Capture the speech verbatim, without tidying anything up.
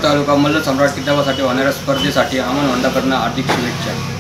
तालुका मल्ल सम्राट किताबासाठी होणाऱ्या स्पर्धेसाठी अमन होंडाकरनं हार्दिक शुभेच्छा।